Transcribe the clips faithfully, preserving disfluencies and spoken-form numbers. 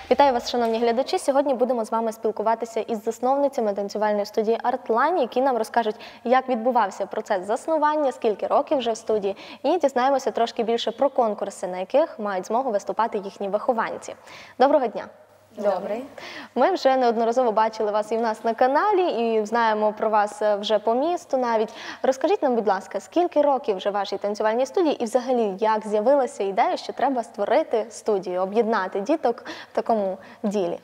Вітаю вас, шановні глядачі! Сьогодні будемо з вами спілкуватися із засновницями танцювальної студії «Артлайн», які нам розкажуть, як відбувався процес заснування, скільки років вже в студії, і дізнаємося трошки більше про конкурси, на яких мають змогу виступати їхні вихованці. Доброго дня! Добрий. Ми вже неодноразово бачили вас і в нас на каналі, і знаємо про вас вже по місту навіть. Розкажіть нам, будь ласка, скільки років вже вашій танцювальній студії і взагалі як з'явилася ідея, що треба створити студію, об'єднати діток в такому ділі?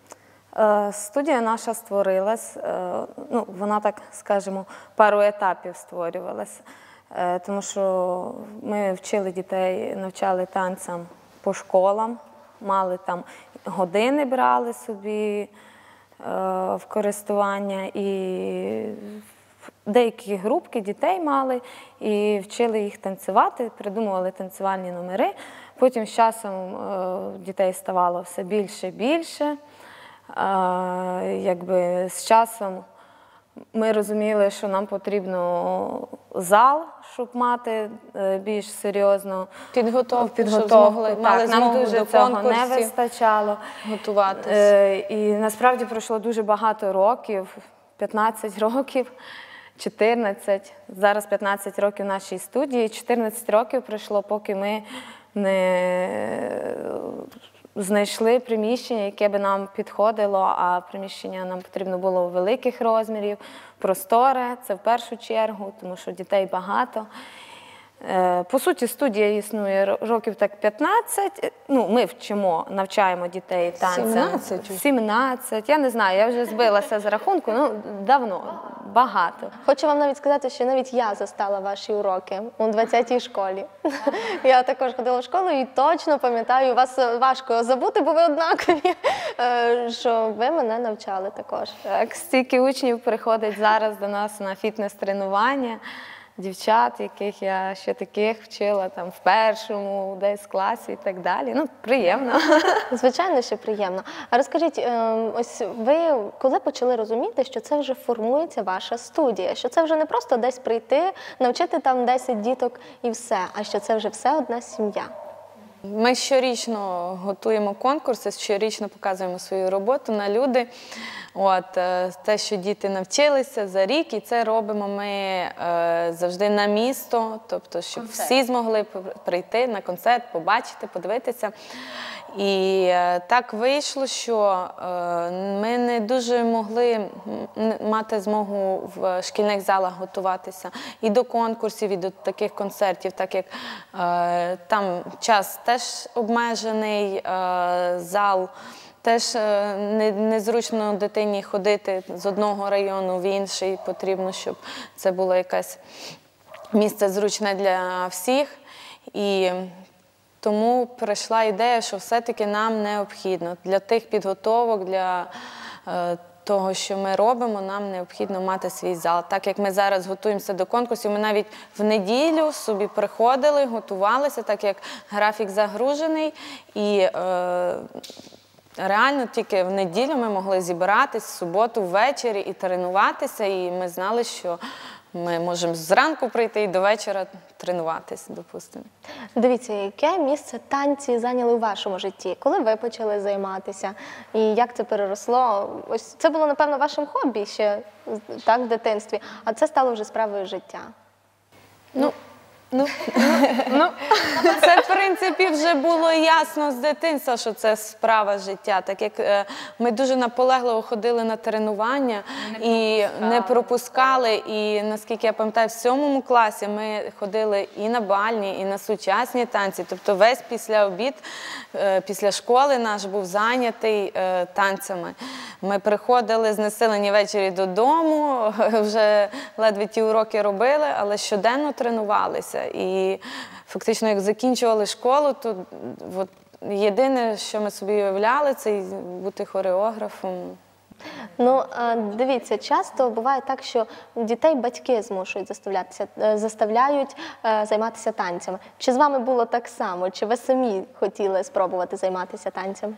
Студія наша створилась, ну, вона, так скажемо, пару етапів створювалася. Тому що ми вчили дітей, навчали танцям по школам, мали там години, брали собі е, в користування, і деякі групки дітей мали, і вчили їх танцювати, придумували танцювальні номери. Потім з часом е, дітей ставало все більше і більше. Е, якби з часом ми розуміли, що нам потрібно зал, щоб мати більш серйозно підготовку, підготовку. Щоб змогли, так, мали нам дуже до цього не вистачало. Готуватись. Е, і насправді пройшло дуже багато років, п'ятнадцять років, чотирнадцять, зараз п'ятнадцять років в нашій студії, чотирнадцять років пройшло, поки ми не знайшли приміщення, яке би нам підходило, а приміщення нам потрібно було великих розмірів, просторе, це в першу чергу, тому що дітей багато. По суті, студія існує років так п'ятнадцять, ну, ми вчимо, навчаємо дітей танцям. сімнадцять? сімнадцять, я не знаю, я вже збилася з рахунку, ну, давно, багато. Хочу вам навіть сказати, що навіть я застала ваші уроки у двадцятій школі. Я також ходила в школу і точно пам'ятаю, вас важко забути, бо ви однакові, що ви мене навчали також. Так, стільки учнів приходить зараз до нас на фітнес-тренування. Дівчат, яких я ще таких вчила там в першому, десь класі і так далі. Ну, приємно. Звичайно, що приємно. А розкажіть, ось ви коли почали розуміти, що це вже формується ваша студія, що це вже не просто десь прийти, навчити там десять діток і все, а що це вже все одна сім'я? Ми щорічно готуємо конкурси, щорічно показуємо свою роботу на люди. От, те, що діти навчилися за рік, і це робимо ми е, завжди на місто, тобто, щоб концерт. Всі змогли прийти на концерт, побачити, подивитися. І е, так вийшло, що е, ми не дуже могли мати змогу в шкільних залах готуватися і до конкурсів, і до таких концертів, так як е, там час теж обмежений, е, зал. Теж незручно дитині ходити з одного району в інший, потрібно, щоб це було якесь місце зручне для всіх. І тому прийшла ідея, що все-таки нам необхідно для тих підготовок, для того, що ми робимо, нам необхідно мати свій зал. Так як ми зараз готуємося до конкурсів, ми навіть в неділю собі приходили, готувалися, так як графік загружений. І е, реально тільки в неділю ми могли зібратись, в суботу ввечері і тренуватися, і ми знали, що ми можемо зранку прийти і до вечора тренуватися, допустимо. Дивіться, яке місце танці зайняли у вашому житті? Коли ви почали займатися? І як це переросло? Ось це було, напевно, вашим хобі ще так, в дитинстві, а це стало вже справою життя. Ну, Ну, ну, це, в принципі, вже було ясно з дитинства, що це справа життя. Так як е, ми дуже наполегливо ходили на тренування не і пропускали. не пропускали. І, наскільки я пам'ятаю, в сьомому класі ми ходили і на бальні, і на сучасні танці. Тобто весь після обід, е, після школи наш був зайнятий е, танцями. Ми приходили знесилені ввечері додому, вже ледве ті уроки робили, але щоденно тренувалися. І фактично, як закінчували школу, то от, єдине, що ми собі уявляли, це бути хореографом. Ну, дивіться, часто буває так, що дітей батьки змушують заставляють займатися танцями. Чи з вами було так само? Чи ви самі хотіли спробувати займатися танцями?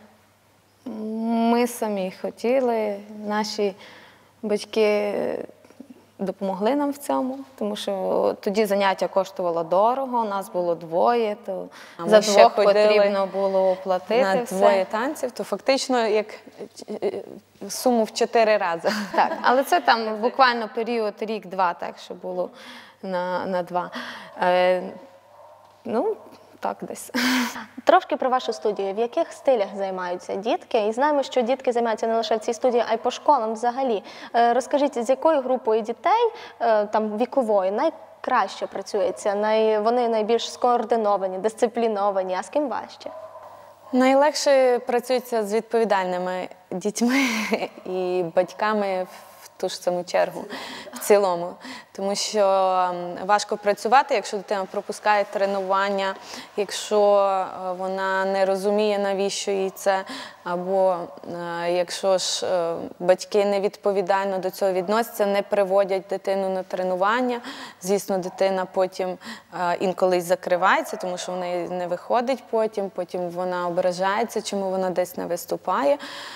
Ми самі хотіли. Наші батьки допомогли нам в цьому, тому що тоді заняття коштувало дорого, нас було двоє, то А ми за ще двох ходили потрібно було оплатити на все. двоє танців, то фактично як е, суму в чотири рази. Так, але це там буквально період рік-два, так що було на, на два. Е, ну, так десь. Трошки про вашу студію. В яких стилях займаються дітки? І знаємо, що дітки займаються не лише в цій студії, а й по школам взагалі. Е, Розкажіть, з якою групою дітей, е, там віковою, найкраще працюється? Най... Вони найбільш скоординовані, дисципліновані, а з ким важче? Найлегше працюється з відповідальними дітьми і батьками в ту ж саму чергу, в цілому. Тому що важко працювати, якщо дитина пропускає тренування, якщо вона не розуміє, навіщо їй це, або якщо ж батьки невідповідально до цього відносяться, не приводять дитину на тренування. Звісно, дитина потім інколи закривається, тому що вона не виходить потім, потім вона ображається, чому вона десь не виступає.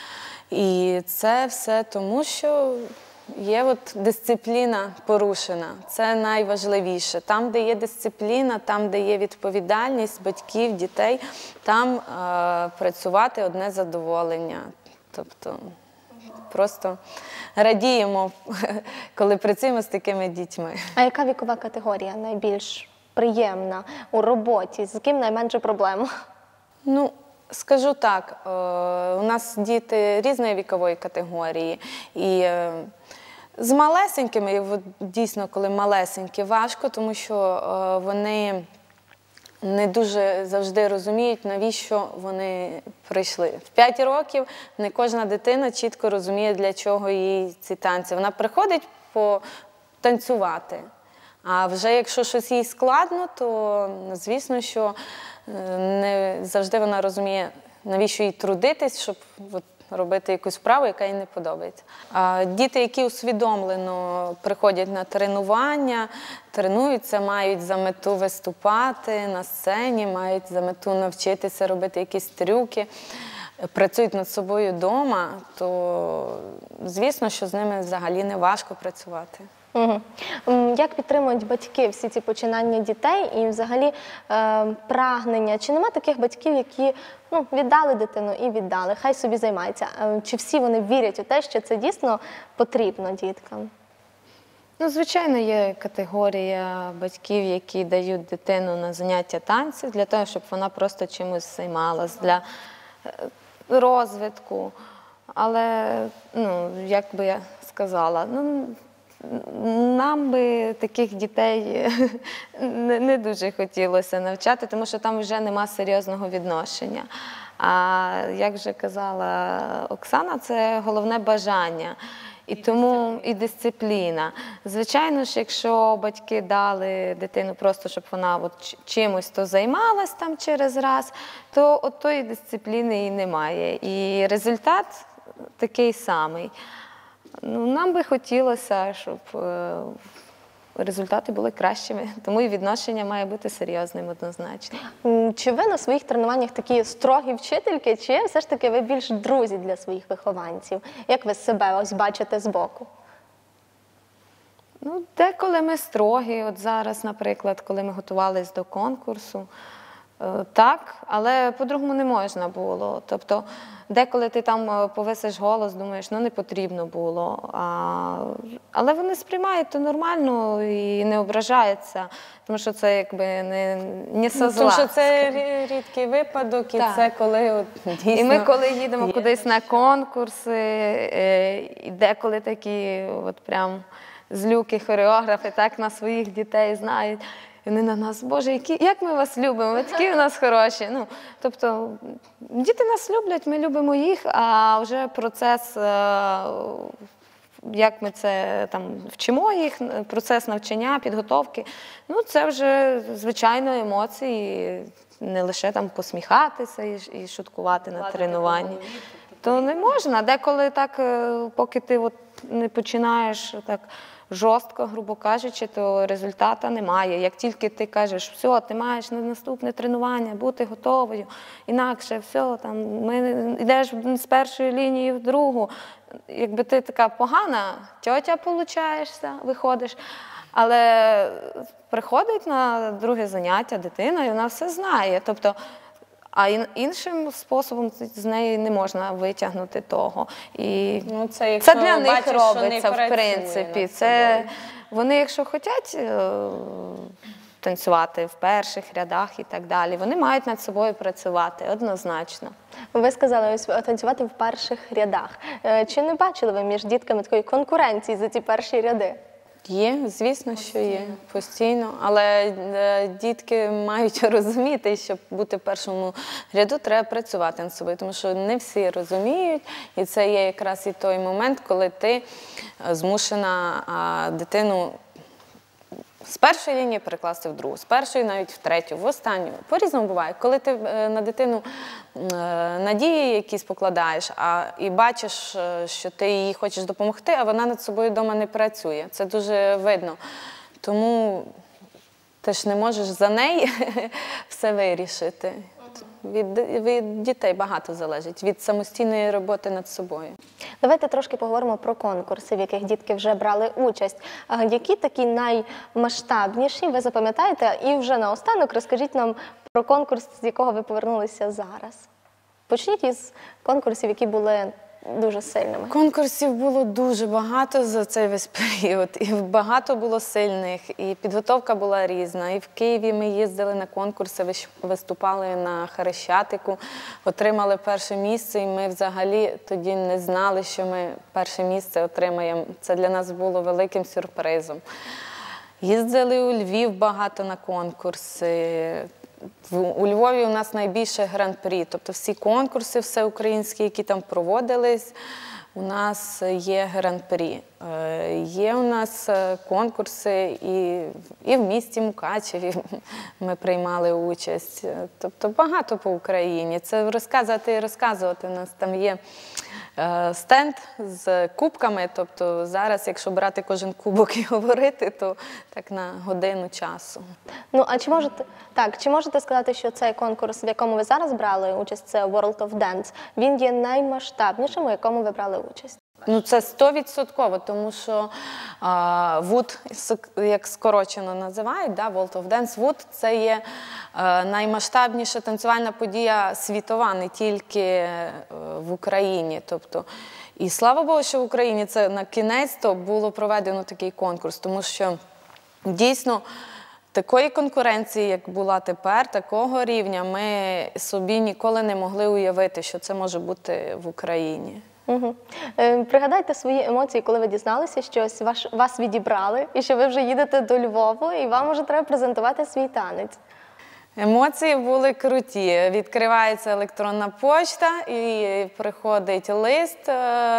І це все тому, що є от дисципліна порушена. Це найважливіше. Там, де є дисципліна, там, де є відповідальність батьків, дітей, там е, працювати одне задоволення. Тобто просто радіємо, коли працюємо з такими дітьми. А яка вікова категорія найбільш приємна у роботі? З ким найменше проблем? Ну, скажу так, е, у нас діти різної вікової категорії. І е, з малесенькими, от, дійсно, коли малесенькі, важко, тому що е, вони не дуже завжди розуміють, навіщо вони прийшли. В п'ять років не кожна дитина чітко розуміє, для чого їй ці танці. Вона приходить потанцювати. А вже якщо щось їй складно, то, звісно, що не завжди вона розуміє, навіщо їй трудитись, щоб от, робити якусь справу, яка їй не подобається. А діти, які усвідомлено приходять на тренування, тренуються, мають за мету виступати на сцені, мають за мету навчитися робити якісь трюки, працюють над собою вдома, то, звісно, що з ними взагалі не важко працювати. Угу. Як підтримують батьки всі ці починання дітей і взагалі е, прагнення? Чи нема таких батьків, які ну, віддали дитину і віддали, хай собі займається? Е, чи всі вони вірять у те, що це дійсно потрібно діткам? Ну, звичайно, є категорія батьків, які дають дитину на заняття танців для того, щоб вона просто чимось займалась, для розвитку. Але, ну, як би я сказала, ну, нам би таких дітей не, не дуже хотілося навчати, тому що там вже нема серйозного відношення. А як вже казала Оксана, це головне бажання. І тому і дисципліна. Звичайно ж, якщо батьки дали дитину просто, щоб вона от чимось то займалась там через раз, то от тої дисципліни і немає. І результат такий самий. Ну, нам би хотілося, щоб е, результати були кращими, тому і відношення має бути серйозним однозначно. Чи ви на своїх тренуваннях такі строгі вчительки, чи все ж таки ви більш друзі для своїх вихованців? Як ви себе ось бачите збоку? Ну, деколи ми строгі, от зараз, наприклад, коли ми готувалися до конкурсу, так, але по-другому не можна було. Тобто, деколи ти там повисиш голос, думаєш, ну не потрібно було. А, але вони сприймають то нормально і не ображаються, тому що це якби не, не со зла. Тому що це рідкий випадок, і так. Це коли от, дійсно... І ми коли їдемо є. кудись на конкурси, і деколи такі от прям злюки хореографи так на своїх дітей знають. І вони на нас, Боже, які, як ми вас любимо, ви такі у нас хороші. Ну, тобто, діти нас люблять, ми любимо їх, а вже процес, як ми це там вчимо їх, процес навчання, підготовки, ну, це вже, звичайно, емоції, не лише там посміхатися і, і шуткувати на тренуванні. то не можна. Деколи так, е, поки ти от не починаєш так жорстко, грубо кажучи, то результату немає. Як тільки ти кажеш, все, ти маєш на наступне тренування бути готовою, інакше все, там, ми йдеш з першої лінії в другу, якби ти така погана тьотя получаєшся, виходиш, але приходить на друге заняття дитина, і вона все знає. Тобто, а іншим способом з неї не можна витягнути того. І Ну, це, це для них бачиш, робиться, в принципі. Це, вони, якщо хочуть танцювати в перших рядах і так далі, вони мають над собою працювати, однозначно. Ви сказали, ось танцювати в перших рядах. Е, Чи не бачили ви між дітками такої конкуренції за ці перші ряди? Є, звісно, що є, постійно. Але е, дітки мають розуміти, щоб бути в першому ряду, треба працювати над собою, тому що не всі розуміють. І це є якраз і той момент, коли ти змушена а, дитину з першої лінії перекласти в другу, з першої навіть в третю, в останню. По-різному буває. Коли ти на дитину надії якісь покладаєш, а і бачиш, що ти їй хочеш допомогти, а вона над собою вдома не працює. Це дуже видно. Тому ти ж не можеш за неї все вирішити. Від, від дітей багато залежить, від самостійної роботи над собою. Давайте трошки поговоримо про конкурси, в яких дітки вже брали участь. А які такі наймасштабніші ви запам'ятаєте? І вже наостанок розкажіть нам про конкурс, з якого ви повернулися зараз. Почніть із конкурсів, які були дуже сильними. Конкурсів було дуже багато за цей весь період. І багато було сильних, і підготовка була різна. І в Києві ми їздили на конкурси, виступали на Хрещатику, отримали перше місце, і ми взагалі тоді не знали, що ми перше місце отримаємо. Це для нас було великим сюрпризом. Їздили у Львів багато на конкурси. У Львові у нас найбільше гран-прі, тобто всі конкурси всеукраїнські, які там проводились, у нас є гран-прі. Є у нас конкурси і, і в місті Мукачеві ми приймали участь. Тобто багато по Україні. Це розказувати і розказувати. У нас там є стенд з кубками, тобто зараз, якщо брати кожен кубок і говорити, то так на годину часу. Ну, а чи можете, так, чи можете сказати, що цей конкурс, в якому ви зараз брали участь, це World of Dance, він є наймасштабнішим, у якому ви брали участь? Ну, це стовідсотково, тому що а, вуд, як скорочено називають, да, World of Dance, вуд – це є а, наймасштабніша танцювальна подія світова, не тільки а, в Україні. Тобто, і слава Богу, що в Україні це на кінець-то було проведено такий конкурс, тому що дійсно такої конкуренції, як була тепер, такого рівня, ми собі ніколи не могли уявити, що це може бути в Україні. Угу. Е, пригадайте свої емоції, коли ви дізналися, що ось ваш, вас відібрали, і що ви вже їдете до Львову, і вам вже треба презентувати свій танець. Емоції були круті. Відкривається електронна почта, і приходить лист,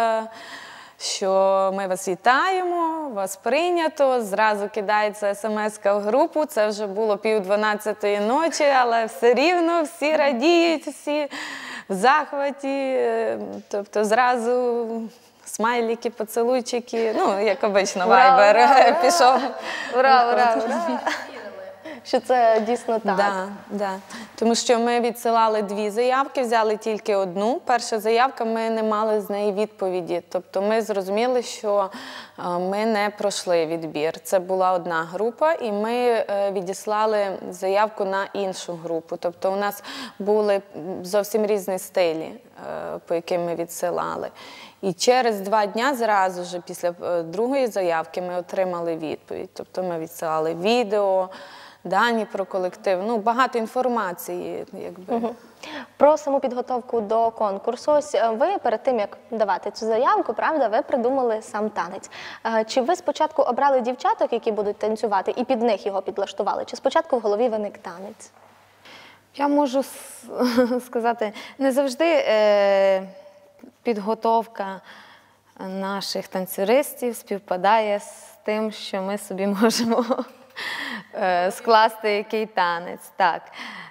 що ми вас вітаємо, вас прийнято, зразу кидається смс-ка в групу, це вже було пів дванадцятої ночі, але все рівно всі радіють, всі в захваті, тобто зразу смайлики, поцілуйчики, ну, як обично, вайбер пішов. Ура, ура, ура! Що це дійсно так. Да, да. Тому що ми відсилали дві заявки, взяли тільки одну. Перша заявка, ми не мали з неї відповіді. Тобто ми зрозуміли, що ми не пройшли відбір. Це була одна група, і ми відіслали заявку на іншу групу. Тобто у нас були зовсім різні стилі, по яким ми відсилали. І через два дня зразу ж після другої заявки ми отримали відповідь. Тобто ми відсилали відео, дані про колектив, ну, багато інформації, якби. Угу. Про саму підготовку до конкурсу. Ось ви перед тим, як давати цю заявку, правда, ви придумали сам танець. Чи ви спочатку обрали дівчаток, які будуть танцювати, і під них його підлаштували? Чи спочатку в голові виник танець? Я можу сказати, не завжди е, підготовка наших танцюристів співпадає з тим, що ми собі можемо скласти який танець. Так.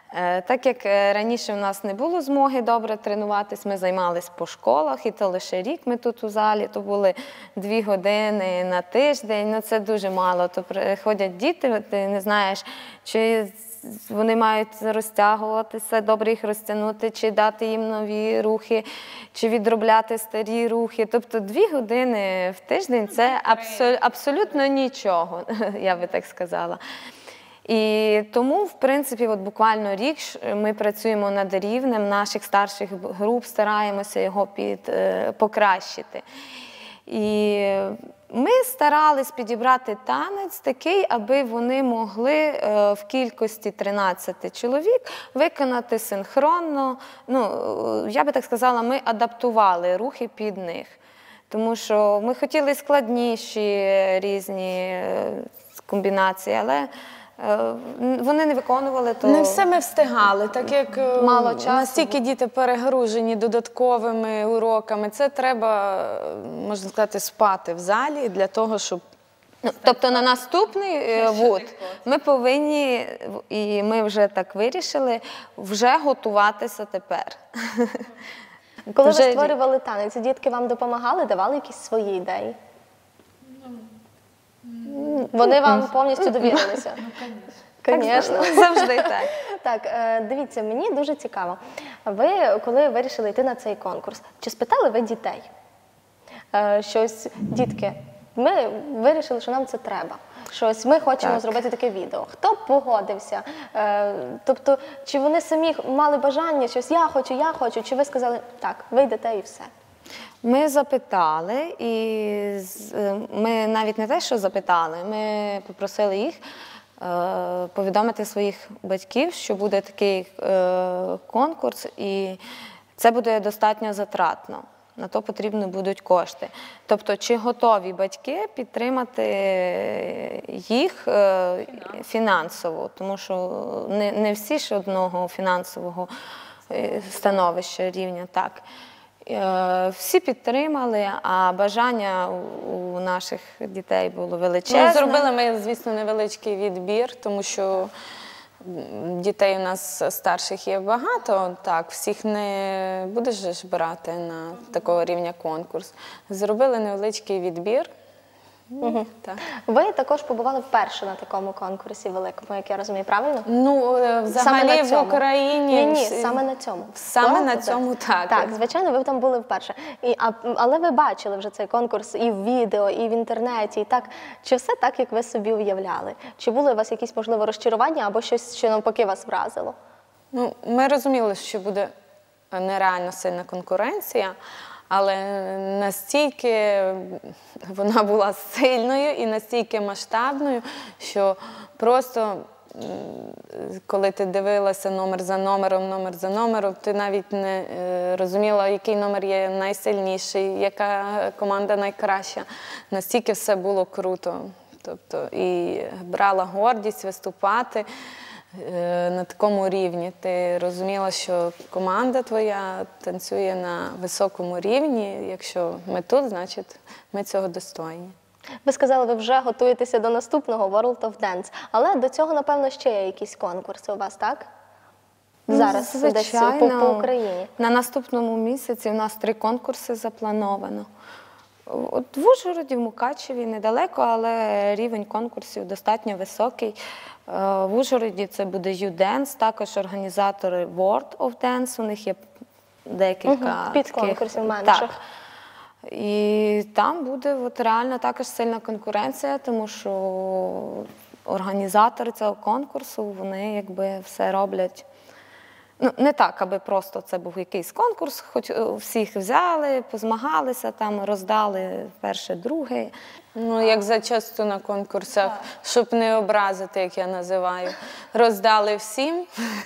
Е, Так як е, раніше в нас не було змоги добре тренуватись, ми займалися по школах, і то лише рік ми тут у залі, то були дві години на тиждень, ну це дуже мало. То приходять діти, ти не знаєш, чи вони мають розтягуватися, добре їх розтягнути, чи дати їм нові рухи, чи відробляти старі рухи. Тобто дві години в тиждень – це абсол- абсолютно нічого, я би так сказала. І тому, в принципі, от буквально рік ми працюємо над рівнем наших старших груп, стараємося його під, е, покращити. І ми старались підібрати танець такий, аби вони могли е, в кількості тринадцяти чоловік виконати синхронно. Ну, я би так сказала, ми адаптували рухи під них. Тому що ми хотіли складніші різні е, комбінації, але вони не виконували, то не все ми встигали, так як мало часу. Настільки діти перегружені додатковими уроками. Це треба, можна сказати, спати в залі для того, щоб... Ну, тобто на наступний вуд ми повинні, і ми вже так вирішили, вже готуватися тепер. Коли Вже... ви створювали танець, дітки вам допомагали, давали якісь свої ідеї? Вони вам повністю довірилися? Звісно. Завжди так. Так, дивіться, мені дуже цікаво. Ви, коли вирішили йти на цей конкурс, чи спитали ви дітей? Щось, дітки, ми вирішили, що нам це треба. Щось, ми хочемо так. зробити таке відео. Хто погодився? Тобто, чи вони самі мали бажання, щось я хочу, я хочу, чи ви сказали, так, ви йдете і все? Ми запитали, і ми навіть не те, що запитали, ми попросили їх е, повідомити своїх батьків, що буде такий е, конкурс, і це буде достатньо затратно. На то потрібні будуть кошти. Тобто, чи готові батьки підтримати їх е, фінансово, тому що не, не всі ж одного фінансового становища, рівня, так. Всі підтримали, а бажання у наших дітей було величезне. Ну, зробили ми, звісно, невеличкий відбір, тому що дітей у нас старших є багато, так, всіх не будеш ж брати на такого рівня конкурс. Зробили невеличкий відбір. Угу. Так. Ви також побували вперше на такому конкурсі великому, як я розумію, правильно? Ну, взагалі в Україні... Ні, ні, саме на цьому. Саме Правда? на цьому, так. Так, звичайно, ви там були вперше. І, а, але ви бачили вже цей конкурс і в відео, і в інтернеті, і так. Чи все так, як ви собі уявляли? Чи були у вас якісь, можливо, розчарування або щось, що навпаки вас вразило? Ну, ми розуміли, що буде нереально сильна конкуренція, але настільки вона була сильною і настільки масштабною, що просто, коли ти дивилася номер за номером, номер за номером, ти навіть не розуміла, який номер є найсильніший, яка команда найкраща. Настільки все було круто. Тобто, і брала гордість виступати на такому рівні. Ти розуміла, що команда твоя танцює на високому рівні. Якщо ми тут, значить ми цього достойні. Ви сказали, ви вже готуєтеся до наступного World of Dance. Але до цього, напевно, ще є якісь конкурси у вас, так? Зараз ну, десь по, по Україні. На наступному місяці у нас три конкурси заплановано. От в Ужгороді, в Мукачеві недалеко, але рівень конкурсів достатньо високий. В Ужгороді це буде U-Dance, також організатори World of Dance, у них є декілька угу, підконкурсів менших. Так. І там буде от реально також сильна конкуренція, тому що організатори цього конкурсу, вони якби все роблять. Ну, не так, аби просто це був якийсь конкурс, хоч всіх взяли, позмагалися, там роздали перше, друге. Ну, як зачасто на конкурсах, щоб не образити, як я називаю, роздали всім.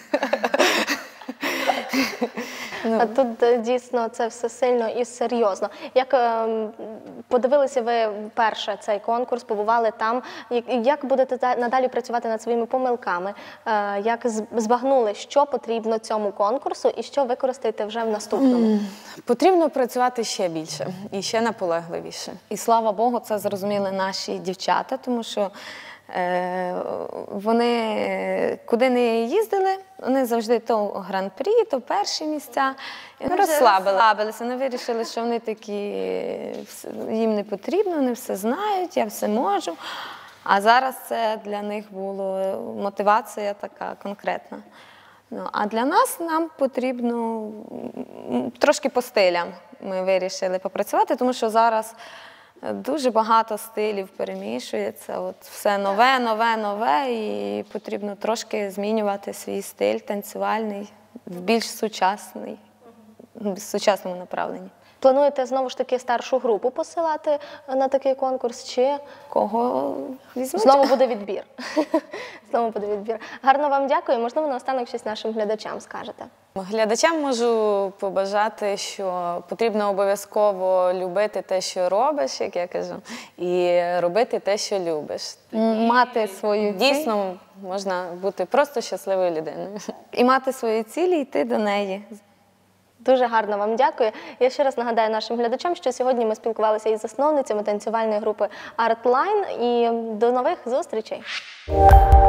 Ну. А тут дійсно це все сильно і серйозно. Як е, подивилися ви вперше цей конкурс, побували там, як будете надалі працювати над своїми помилками, е, як збагнули, що потрібно цьому конкурсу і що використаєте вже в наступному? Mm. Потрібно працювати ще більше і ще наполегливіше. І слава Богу, це зрозуміли наші дівчата, тому що Е, Вони куди не їздили, вони завжди то гран-прі, то перші місця. І вони вже Розслабили. розслабилися. Вони вирішили, що вони такі, їм не потрібно, вони все знають, я все можу. А зараз це для них була мотивація така конкретна. Ну, а для нас нам потрібно м, трошки по стилям ми вирішили попрацювати, тому що зараз дуже багато стилів перемішується. От все нове, нове, нове, і потрібно трошки змінювати свій стиль танцювальний в більш сучасний, в сучасному направленні. Плануєте знову ж таки старшу групу посилати на такий конкурс, чи Кого візьмуть? знову буде відбір? Знову буде відбір. Гарно вам дякую. Можливо, наостанок щось нашим глядачам скажете. Глядачам можу побажати, що потрібно обов'язково любити те, що робиш, як я кажу, і робити те, що любиш. М, Мати свою ціль. Дійсно, можна бути просто щасливою людиною. І мати свої цілі, і йти до неї. Дуже гарно вам дякую. Я ще раз нагадаю нашим глядачам, що сьогодні ми спілкувалися із засновницями танцювальної групи Artline. І до нових зустрічей!